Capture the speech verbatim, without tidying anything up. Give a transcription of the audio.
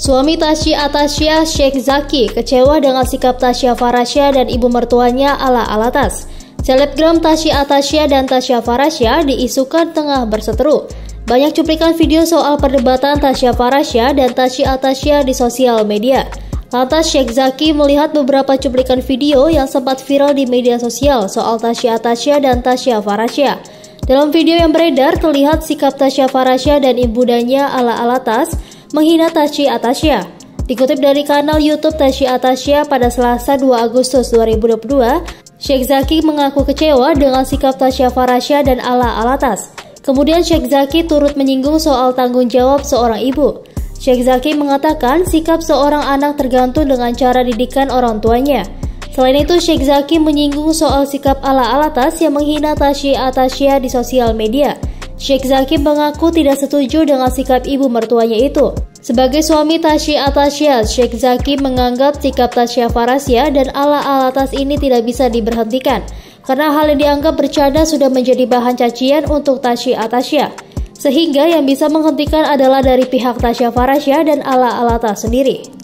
Suami Tasya Atasya, Sheikh Zaki, kecewa dengan sikap Tasya Farasya dan ibu mertuanya Ala Alatas. Selebgram Tasya Atasya dan Tasya Farasya diisukan tengah berseteru. Banyak cuplikan video soal perdebatan Tasya Farasya dan Tasya Atasya di sosial media. Lantas Sheikh Zaki melihat beberapa cuplikan video yang sempat viral di media sosial soal Tasya Atasya dan Tasya Farasya. Dalam video yang beredar terlihat sikap Tasya Farasya dan ibundanya Ala Alatas menghina Tasya Atasya. Dikutip dari kanal YouTube Tasya Atasya pada Selasa dua Agustus dua ribu dua puluh dua, Sheikh Zaki mengaku kecewa dengan sikap Tasya Farasya dan Ala Alatas. Kemudian Sheikh Zaki turut menyinggung soal tanggung jawab seorang ibu. Sheikh Zaki mengatakan sikap seorang anak tergantung dengan cara didikan orang tuanya. Selain itu, Sheikh Zaki menyinggung soal sikap Ala Alatas yang menghina Tasya Atasya di sosial media. Sheikh Zaki mengaku tidak setuju dengan sikap ibu mertuanya itu. Sebagai suami Tasya Atasya, Sheikh Zaki menganggap sikap Tasya Farasya dan Ala Alatas ini tidak bisa diberhentikan karena hal yang dianggap bercanda sudah menjadi bahan cacian untuk Tasya Atasya, sehingga yang bisa menghentikan adalah dari pihak Tasya Farasya dan Ala Alatas sendiri.